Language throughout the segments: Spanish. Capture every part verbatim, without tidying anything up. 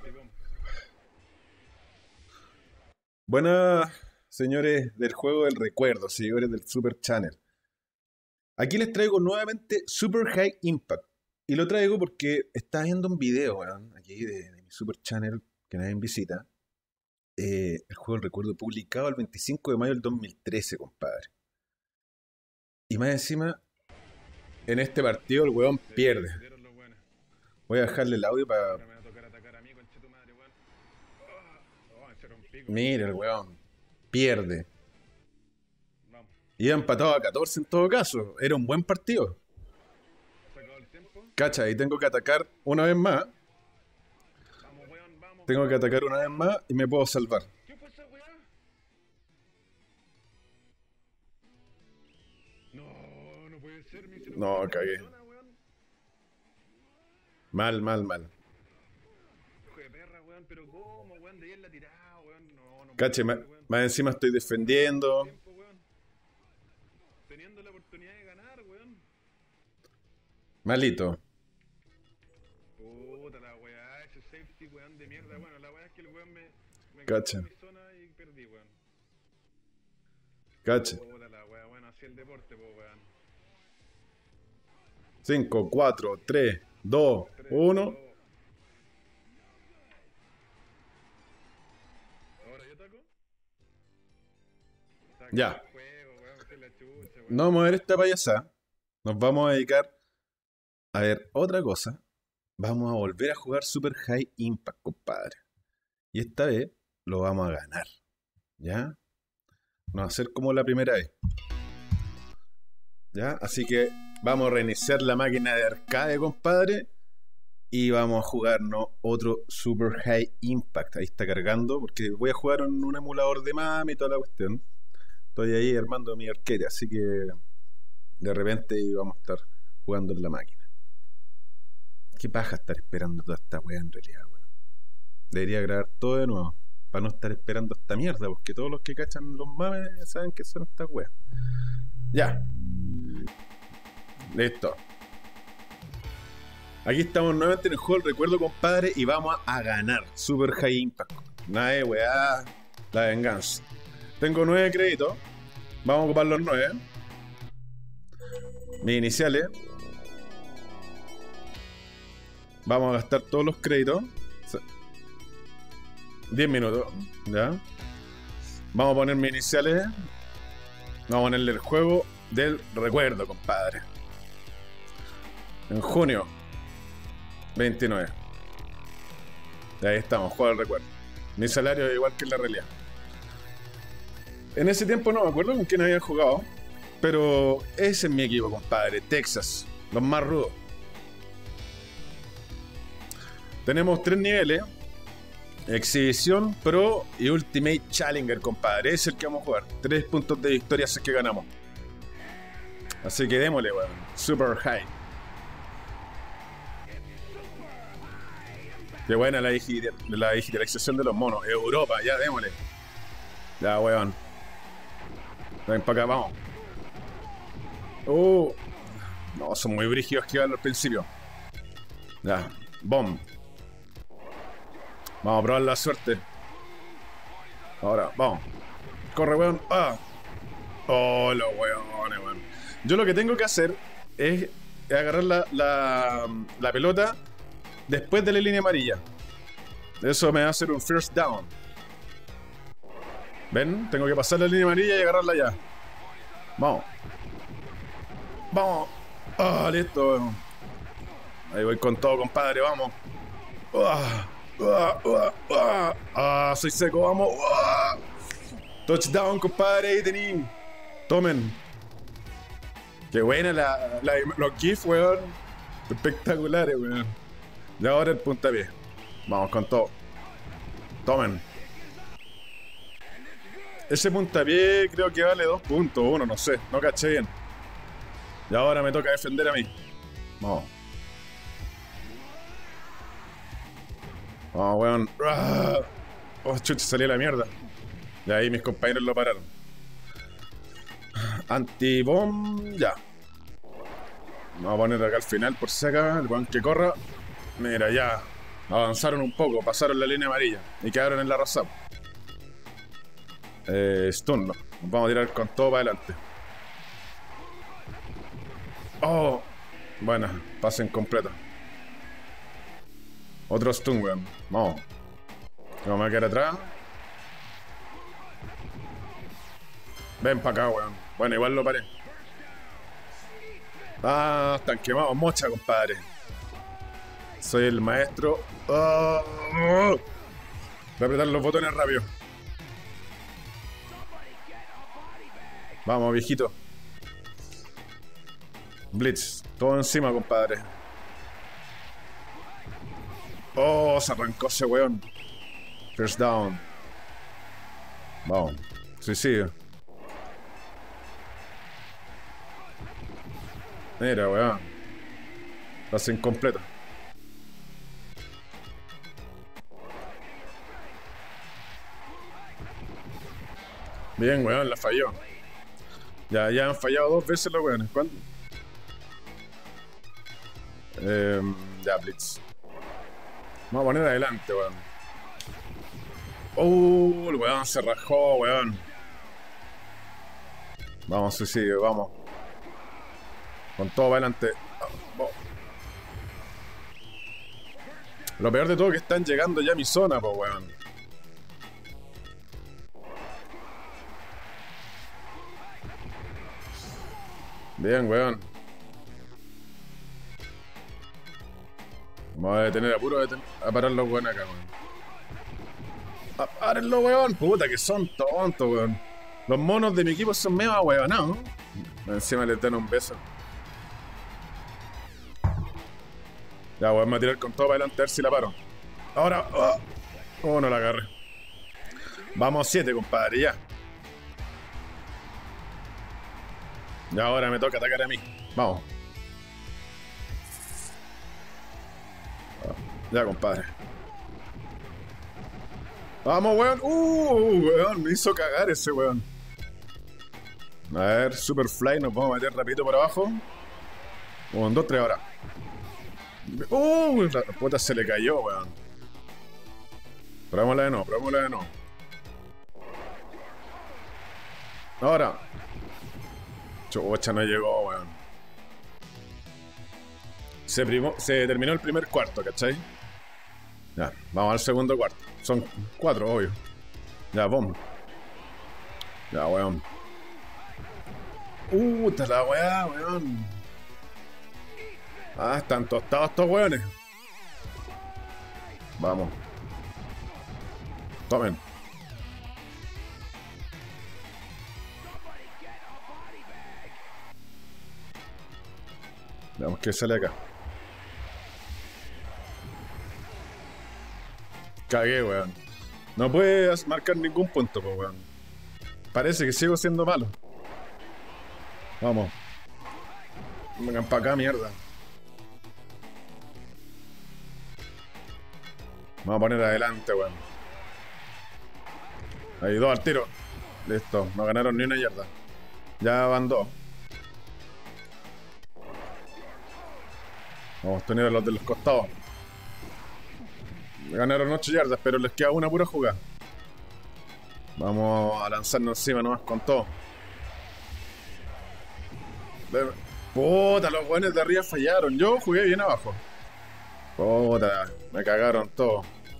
Buenas, señores del juego del recuerdo, seguidores del Super Channel. Aquí les traigo nuevamente Super High Impact. Y lo traigo porque estaba viendo un video, weón, aquí de, de mi Super Channel, que nadie visita. Eh, el juego del recuerdo publicado el veinticinco de mayo del dos mil trece, compadre. Y más encima, en este partido el weón pierde. Voy a dejarle el audio para... Mira el weón, pierde. Iba empatado a catorce en todo caso. Era un buen partido. Cacha, y tengo que atacar una vez más. Tengo que atacar una vez más y me puedo salvar. No, cagué. Mal, mal, mal. Cache, más, más encima estoy defendiendo. Teniendo la oportunidad de ganar, weón. Malito. Puta la weá, ese safety, weón, de mierda. Bueno, la weá es que el weón me... me Cacha. en mi zona y perdí, weón. Cache. Puta la weá, bueno, así el deporte, po, weón. cinco, cuatro, tres, dos, uno. ¿Ahora yo taco? Ya. Juego, weón, esta es la chucha, weón. No vamos a ver esta payasada. Nos vamos a dedicar a ver otra cosa. Vamos a volver a jugar Super High Impact, compadre. Y esta vez lo vamos a ganar. ¿Ya? No va a ser como la primera vez. ¿Ya? Así que vamos a reiniciar la máquina de arcade, compadre. Y vamos a jugarnos otro Super High Impact. Ahí está cargando, porque voy a jugar en un emulador de mami y toda la cuestión. Estoy ahí armando mi arcade, así que de repente vamos a estar jugando en la máquina. Qué paja estar esperando toda esta wea en realidad, weón. Debería grabar todo de nuevo, para no estar esperando esta mierda, porque todos los que cachan los mames saben que son estas weas. Ya. Listo. Aquí estamos nuevamente en el juego del recuerdo, compadre, y vamos a ganar Super High Impact. Nada de weá, la venganza. Tengo nueve créditos. Vamos a ocupar los nueve. Mis iniciales. Vamos a gastar todos los créditos. diez minutos. Ya. Vamos a poner mis iniciales. Vamos a ponerle el juego del recuerdo, compadre. En junio veintinueve. Y ahí estamos, juego del recuerdo. Mi salario es igual que en la realidad. En ese tiempo no me acuerdo con quién había jugado, pero ese es mi equipo, compadre. Texas, los más rudos. Tenemos tres niveles: Exhibición, Pro y Ultimate Challenger, compadre. Ese es el que vamos a jugar. Tres puntos de victoria es que ganamos. Así que démosle, weón. Super High. Qué buena la, digi la digitalización de los monos. Europa, ya démosle. Ya, weón. Ven para acá, vamos. Uh. No, son muy brígidos que van al principio. Ya, bomb. Vamos a probar la suerte. Ahora, vamos. Corre, weón. Ah. Oh, los weones, weón. Yo lo que tengo que hacer es agarrar la, la, la pelota después de la línea amarilla. Eso me va a hacer un first down. ¿Ven? Tengo que pasar la línea amarilla y agarrarla ya. Vamos. Vamos. Ah, listo. Ahí voy con todo, compadre. Vamos. Ah, ah, ah, ah. Ah, soy seco. Vamos. Ah. Touchdown, compadre. Ahí tení. Tomen. Qué buena la, la, los GIFs, weón. Espectaculares, weón. Y ahora el puntapié. Vamos con todo. Tomen. Ese puntapié creo que vale dos puntos, uno, no sé, no caché bien. Y ahora me toca defender a mí. Vamos. Vamos, weón. Oh, chucha, salí a la mierda. Y ahí mis compañeros lo pararon. Anti-bomb, ya. Vamos a poner acá al final por si acá, el weón que corra. Mira, ya. Avanzaron un poco, pasaron la línea amarilla y quedaron en la rosada. Eh, stun, no. Nos vamos a tirar con todo para adelante. Oh, buena, pasen completo. Otro stun, weón. Vamos. No me voy a quedar atrás. Ven para acá, weón. Bueno, igual lo paré. Ah, están quemados, mocha, compadre. Soy el maestro. Oh, oh. Voy a apretar los botones rápido. Vamos, viejito. Blitz, todo encima, compadre. Oh, se arrancó ese weón. First down. Vamos. Suicidio. Mira, weón. Pase incompleto. Bien, weón, la falló. Ya, ya han fallado dos veces los weones. ¿Cuándo? Eh, ya, Blitz. Vamos a poner adelante, weón. Uh, el weón se rajó, weón. Vamos, suicidio, vamos. Con todo para adelante. Oh. Lo peor de todo es que están llegando ya a mi zona, po, weón. Bien, weón. Vamos a detener a puro detener, a parar los weón acá, weón. ¡A párenlo, weón! Puta que son tontos, weón. Los monos de mi equipo son medio ahueonados, ¿no? Encima les dan un beso. Ya, weón, me voy a tirar con todo para adelante a ver si la paro. Ahora. Oh, oh, no la agarré. Vamos siete, compadre, ya. Y ahora me toca atacar a mí. Vamos. Ya, compadre. Vamos, weón. Uh, weón, me hizo cagar ese weón. A ver, Superfly, nos vamos a meter rapidito por abajo. Un, dos, tres ahora. Uh, la puta se le cayó, weón. Probémosla de nuevo, probémosla de nuevo. Ahora. Chucha, no llegó, weón. Se, primó, se terminó el primer cuarto, ¿cachai? Ya, vamos al segundo cuarto. Son cuatro, obvio. Ya, bomba. Ya, weón. Uh, está la weá, weón. Ah, están tostados estos weones. Vamos. Tomen. Veamos qué sale acá. Cagué, weón. No puedes marcar ningún punto, pues, weón. Parece que sigo siendo malo. Vamos. Vengan para acá, mierda. Vamos a poner adelante, weón. Ahí, dos al tiro. Listo, no ganaron ni una yarda. Ya van dos. Vamos a tener a los de los costados. Ganaron ocho yardas, pero les queda una pura jugada. Vamos a lanzarnos encima nomás con todo. Puta, los buenos de arriba fallaron. Yo jugué bien abajo. Puta, me cagaron todo.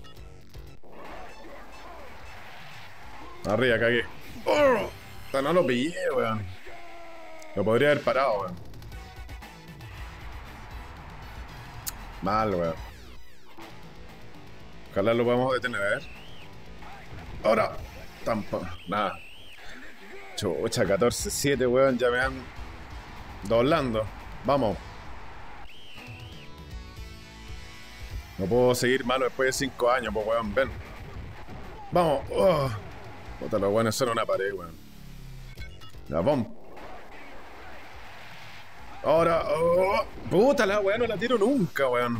Arriba cagué. Oh, no lo pillé, weón. Lo podría haber parado, weón. Mal, weón. Ojalá lo podamos detener, a ver. Ahora. Tampoco. Nada. Chucha, catorce siete, weón. Ya me van doblando. Vamos. No puedo seguir malo después de cinco años, pues, weón. Ven. Vamos. Oh. Puta, los weones son una pared, weón. Ya, vamos. Ahora. Oh. Puta, la weón no la tiro nunca, weón.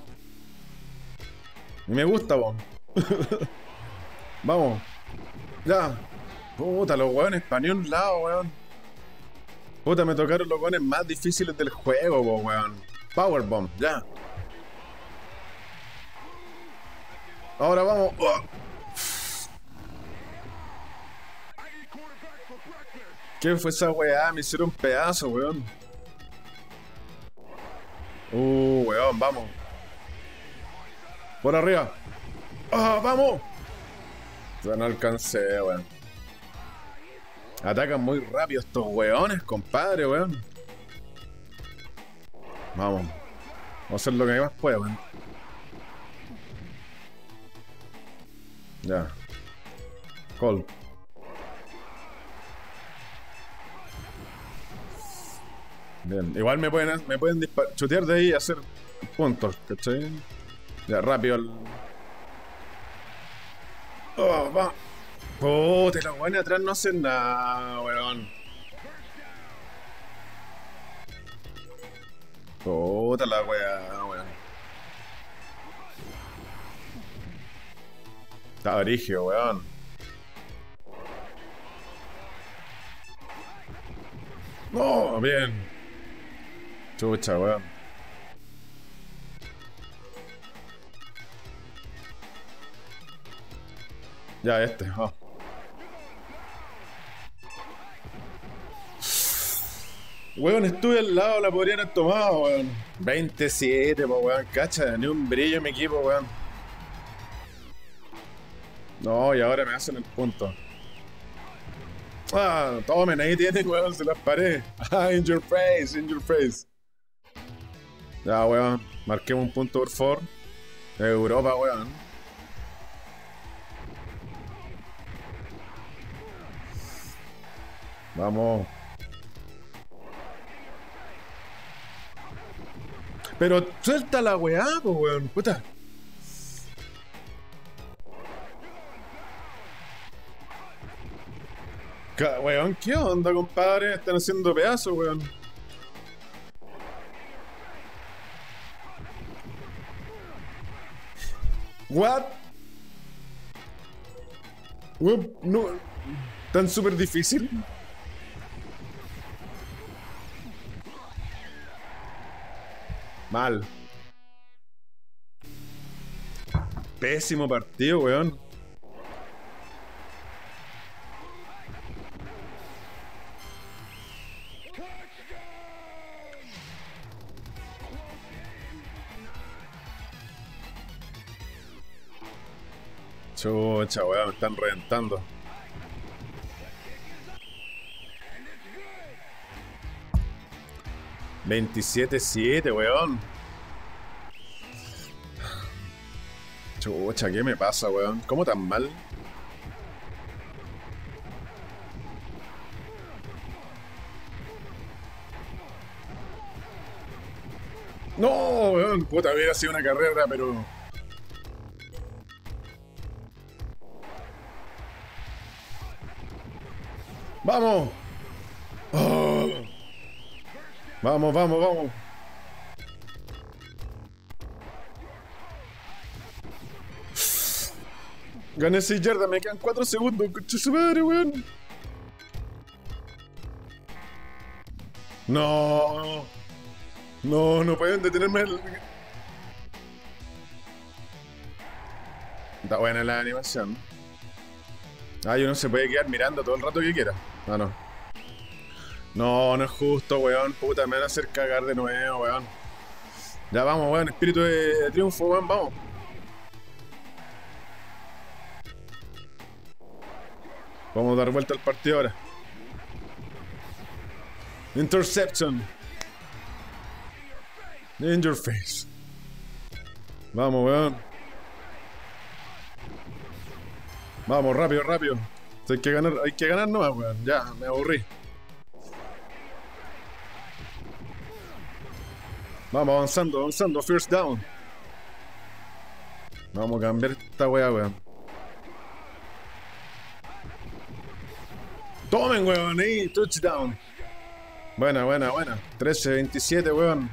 Me gusta, vos. Vamos. Ya. Puta, los weones para ni un lado, weón. Puta, me tocaron los weones más difíciles del juego, po, weón. Powerbomb, ya. Ahora vamos. ¡Oh! ¿Qué fue esa weá? Me hicieron pedazo, weón. Uh, weón, vamos. Por arriba. ¡Ah, vamos! Ya no alcancé, weón. Atacan muy rápido estos weones, compadre, weón. Vamos. Vamos a hacer lo que más pueda, weón. Ya. Call. Bien. Igual me pueden, me pueden chutear de ahí y hacer puntos, ¿cachai? Ya, rápido el... Oh, va. Puta, los weones atrás no hacen nada, weón. Puta la weá, weón. Está brígido, weón. No, bien. Chucha, weón. Ya, este, oh. Weón, estuve al lado, la podrían haber tomado, weón. veintisiete, po, weón, cacha, ni un brillo en mi equipo, weón. No, y ahora me hacen el punto. Ah, tomen, ahí tienen, weón, se las paré. Ah, in your face, in your face. Ya, weón, marquemos un punto por favor. Europa, weón. Vamos. Pero suelta la weá, po, weón, puta. Weón, ¿qué onda, compadre? Están haciendo pedazos, weón. What? Weón, no. Tan súper difícil. Mal. Pésimo partido, weón. Chucha, weón, me están reventando. veintisiete siete, weón. Chucha, ¿qué me pasa, weón? ¿Cómo tan mal? No, weón, puta, hubiera sido una carrera, pero... ¡Vamos! Oh. Vamos, vamos, vamos. Gané seis yardas, me quedan cuatro segundos. Concha su madre, weón. No. No, no pueden detenerme. El... Está buena la animación. Ah, uno se puede quedar mirando todo el rato que quiera. Ah, no. No, no es justo, weón. Puta, me van a hacer cagar de nuevo, weón. Ya vamos, weón. Espíritu de triunfo, weón. Vamos. Vamos a dar vuelta al partido ahora. Interception. In your face. Vamos, weón. Vamos, rápido, rápido. Hay que ganar, hay que ganar nomás, weón. Ya, me aburrí. Vamos, avanzando, avanzando. First down. Vamos a cambiar esta weá, weón. Tomen, weón, ahí, touchdown. Buena, buena, buena. trece veintisiete, weón.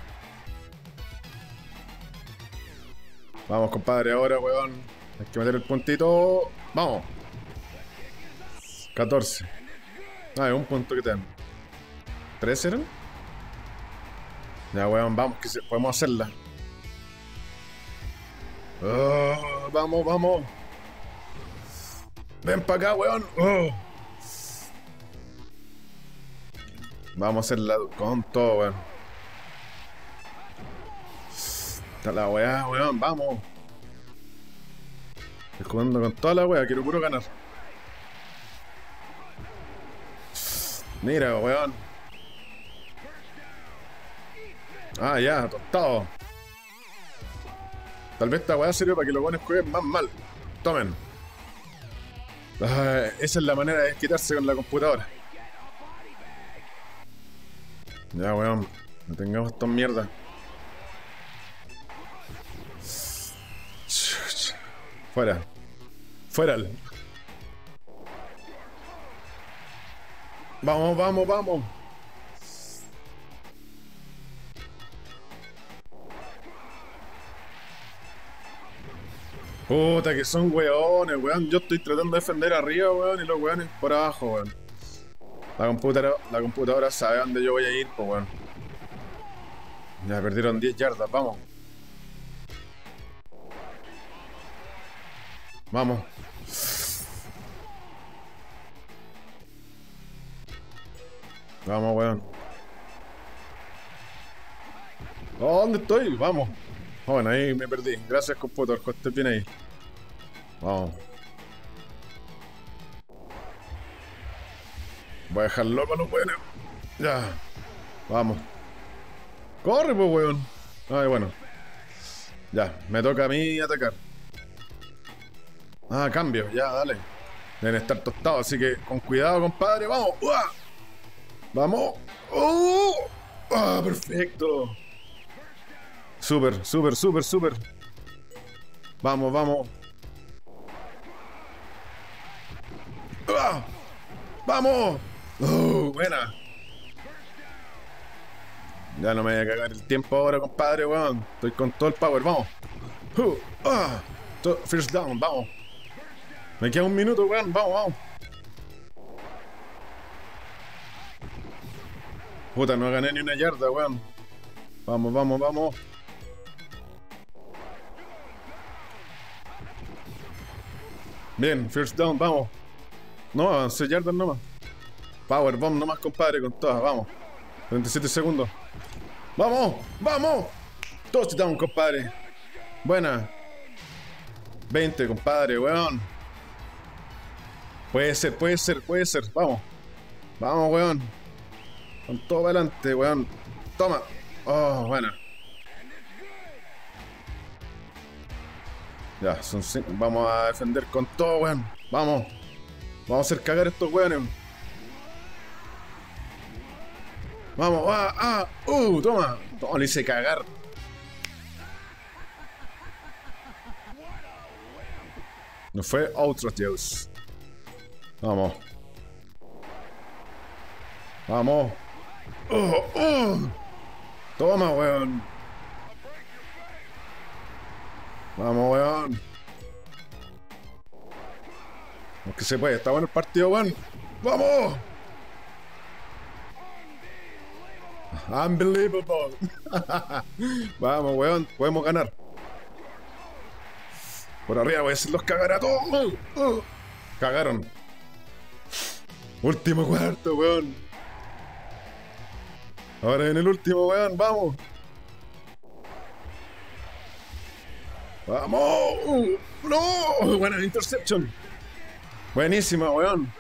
Vamos, compadre, ahora, weón. Hay que meter el puntito. Vamos. catorce. Ah, es un punto que tengo. ¿trece eran? Ya, weón, vamos, que se, podemos hacerla. Oh, vamos, vamos. Ven para acá, weón. Oh. Vamos a hacerla con todo, weón. Está la weá, weón, vamos. Estoy jugando con toda la weá, quiero puro ganar. Mira, weón. Ah, ya, tostado. Tal vez esta weá sirve para que los weones jueguen más mal. Tomen. Ah, esa es la manera de desquitarse con la computadora. Ya, weón. No tengamos estas mierdas. Fuera. Fuera. Vamos, vamos, vamos. Puta, que son weones, weón. Yo estoy tratando de defender arriba, weón, y los weones por abajo, weón. La computadora, la computadora sabe dónde yo voy a ir, pues, weón. Ya perdieron diez yardas, vamos. Vamos. Vamos, weón. Oh, ¿dónde estoy? Vamos. Oh, bueno, ahí me perdí. Gracias, computador. Que estés bien ahí. Vamos. Voy a dejar loco a los weones. Ya. Vamos. Corre, pues, weón. Ay, bueno. Ya, me toca a mí atacar. Ah, cambio, ya, dale. Deben estar tostados, así que con cuidado, compadre. ¡Vamos! ¡Uah! ¡Vamos! ¡Oh! ¡Ah, perfecto! Súper, súper, súper, súper. Vamos, vamos. ¡Ah! ¡Vamos! ¡Oh, buena! Ya no me voy a cagar el tiempo ahora, compadre, weón. Estoy con todo el power, vamos. Uh, ah, first down, vamos. Me queda un minuto, weón, vamos, vamos. Puta, no gané ni una yarda, weón. Vamos, vamos, vamos. Bien, first down, vamos. No, once yardas nomás. Power bomb nomás, compadre, con todas, vamos. treinta y siete segundos. ¡Vamos! ¡Vamos! Touchdown, compadre. Buena. veinte, compadre, weón. Puede ser, puede ser, puede ser. Vamos. Vamos, weón. Con todo para adelante, weón. Toma. Oh, buena. Ya, son cinco. Vamos a defender con todo, weón. Vamos. Vamos a hacer cagar a estos weones. Vamos, ah, ah, uh, toma. Toma, le hice cagar. No fue otro Dios. Vamos. Vamos. Oh, oh. Toma, weón. Vamos, weón. Aunque se puede, está bueno el partido, weón. ¡Vamos! Unbelievable. Vamos, weón, podemos ganar. Por arriba voy a hacerlos cagar a todos. Uh, uh. Cagaron. Último cuarto, weón. Ahora en el último, weón, vamos. Vamos. Uh, no, buena interception. Buenísima, weón.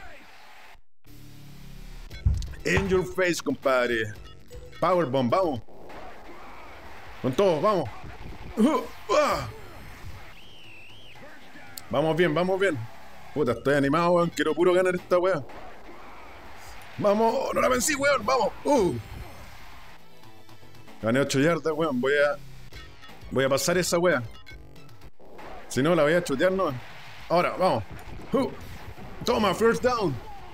In your face, compadre. Powerbomb, vamos. Con todo, vamos. Uh, uh. Vamos bien, vamos bien. Puta, estoy animado, weón. Quiero puro ganar esta weá. Vamos, no la vencí, weón. Vamos. Uh. Gané ocho yardas, weón. Voy a. Voy a pasar esa weá. Si no, la voy a chutear, no. Ahora, vamos. Uh. Toma, first down.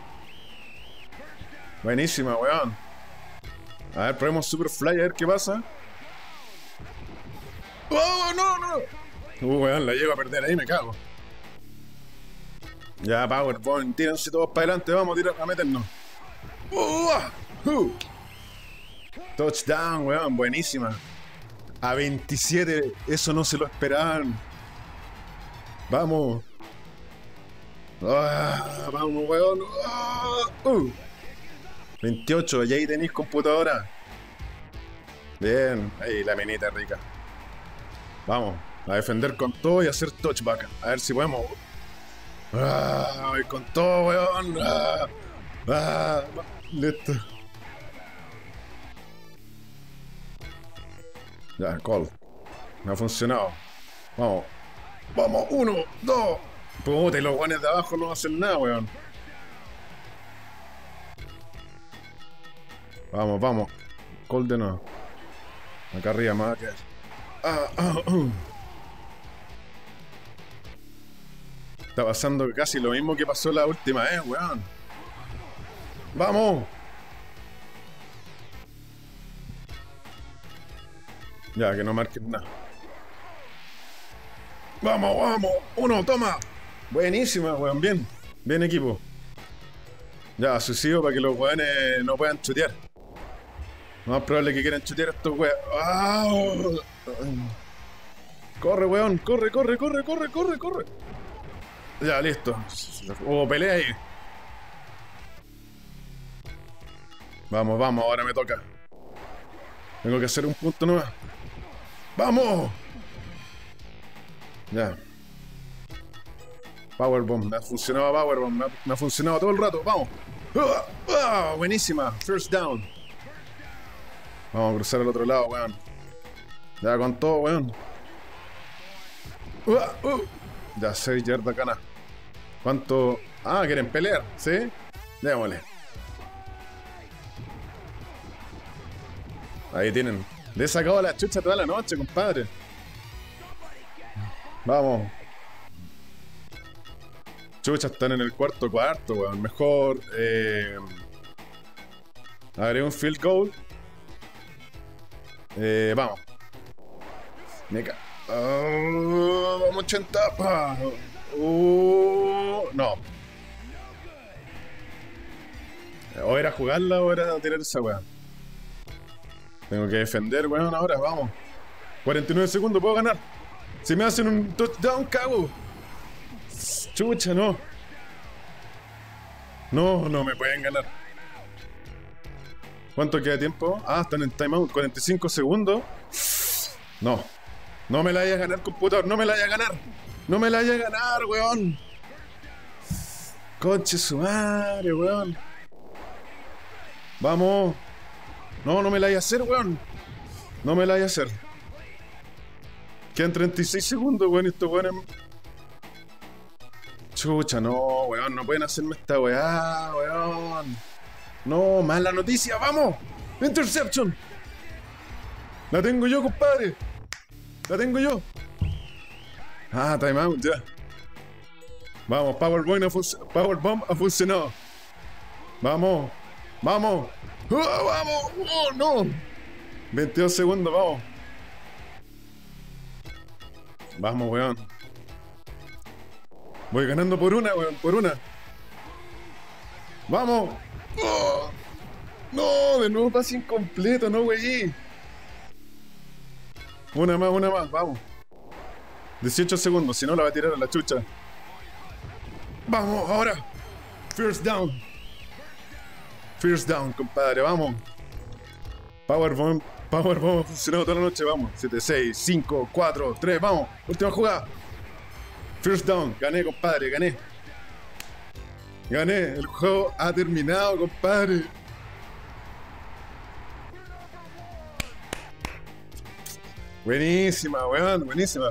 Buenísima, weón. A ver, probemos Superfly, a ver qué pasa. ¡Oh, no, no! Uh, weón, la llego a perder ahí, me cago. Ya, Powerbomb, tírense todos para adelante, vamos a tirar, a meternos. Uh, uh. Touchdown, weón, buenísima. A veintisiete, eso no se lo esperaban. Vamos. Ah, vamos, weón. Ah, uh. veintiocho, y ahí tenéis computadora. Bien, ahí la minita rica. Vamos, a defender con todo y a hacer touchback. A ver si podemos. Ah, voy con todo, weón. Ah, ah, listo. Ya, call. Me ha funcionado. Vamos. Vamos, uno, dos. Puta, y los guanes de abajo no hacen nada, weón. Vamos, vamos. Call de nuevo. Acá arriba me va a quedar. Ah, ah, uh. Está pasando casi lo mismo que pasó la última vez, weón. ¡Vamos! Ya, que no marquen nada. ¡Vamos, vamos! ¡Uno, toma! Buenísima, weón, bien. Bien, equipo. Ya, suicidio para que los weones no puedan chutear. Lo más probable es que quieran chutear a estos weones. ¡Ah! Corre, weón, corre, corre, corre, corre, corre, corre. Ya, listo. Hubo pelea ahí. Vamos, vamos, ahora me toca. Tengo que hacer un punto nuevo. ¡Vamos! Ya. Powerbomb, me ha funcionado Powerbomb, me ha, me ha funcionado todo el rato, vamos. ¡Ah! ¡Ah! Buenísima, first down. Vamos a cruzar al otro lado, weón. Ya con todo, weón. ¡Ah! ¡Uh! Ya, seis yardas gana. ¿Cuánto? Ah, quieren pelear, ¿sí? Démosle. Ahí tienen. Le he sacado la chucha toda la noche, compadre. Vamos. Chucha, están en el cuarto cuarto, weón. Mejor. Eh... Haré un field goal. Eh, vamos. Meca. Oh, vamos ochenta. Uh, no. O era jugarla o era tirar esa weá. Tengo que defender, weón, ahora, vamos. cuarenta y nueve segundos, puedo ganar. Si me hacen un touchdown, cago. Chucha, no. No, no me pueden ganar. ¿Cuánto queda de tiempo? Ah, están en timeout. cuarenta y cinco segundos. No. No me la vaya a ganar, computador. No me la vaya a ganar. No me la vaya a ganar, weón. Conche su madre, weón. Vamos. No, no me la vaya a hacer, weón. No me la vaya a hacer. Quedan treinta y seis segundos, weón. Estos weones. Chucha, no, weón. No pueden hacerme esta weá, weón. No, mala noticia, vamos. Interception. La tengo yo, compadre. La tengo yo. Ah, timeout, ya. Vamos, Powerbomb ha, func Powerbomb ha funcionado. Vamos, vamos. ¡Oh, vamos! ¡Oh, no! veintidós segundos, vamos. Vamos, weón. Voy ganando por una, weón, por una. ¡Vamos! ¡Oh! ¡No! De nuevo pase incompleto, no, wey. Una más, una más, vamos. dieciocho segundos, si no la va a tirar a la chucha. Vamos, ahora. First down. First down, compadre, vamos. Powerbomb, Powerbomb ha funcionado toda la noche, vamos. siete, seis, cinco, cuatro, tres, vamos. Última jugada. First down, gané, compadre, gané. Gané, el juego ha terminado, compadre. Buenísima, weón, buenísima.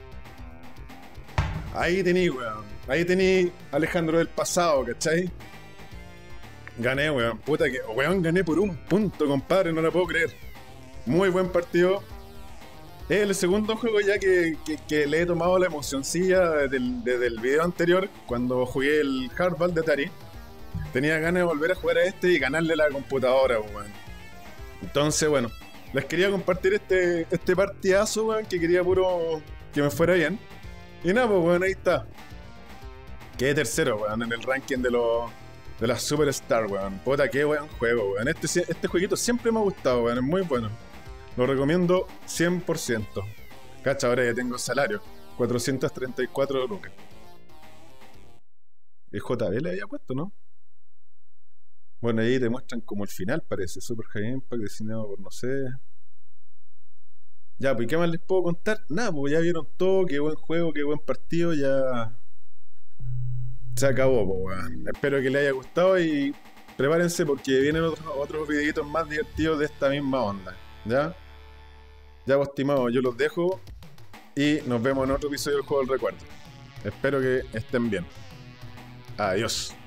Ahí tení, weón. Ahí tení Alejandro del pasado, ¿cachai? Gané, weón. Puta que, weón, gané por un punto, compadre, no la puedo creer. Muy buen partido. Es el segundo juego ya que, que, que le he tomado la emocioncilla desde el, desde el video anterior, cuando jugué el Hardball de Atari. Tenía ganas de volver a jugar a este y ganarle la computadora, weón. Entonces, bueno, les quería compartir este, este partidazo, weón, que quería puro que me fuera bien. Y nada, pues, weón, ahí está. Quedé tercero, weón, en el ranking de los de las Superstar, weón. Puta, qué weón juego, weón. Este, este jueguito siempre me ha gustado, weón, es muy bueno. Lo recomiendo cien por ciento. Cacha, ahora ya tengo salario. cuatrocientas treinta y cuatro lucas. El J B le había puesto, ¿no? Bueno, ahí te muestran como el final, parece. Super High Impact, diseñado por no sé. Ya, pues ¿qué más les puedo contar? Nada, pues ya vieron todo, qué buen juego, qué buen partido, ya se acabó, pues weón. Espero que les haya gustado y prepárense porque vienen otros, otros videitos más divertidos de esta misma onda. ¿Ya? Ya, pues estimados, yo los dejo y nos vemos en otro episodio del Juego del Recuerdo. Espero que estén bien. Adiós.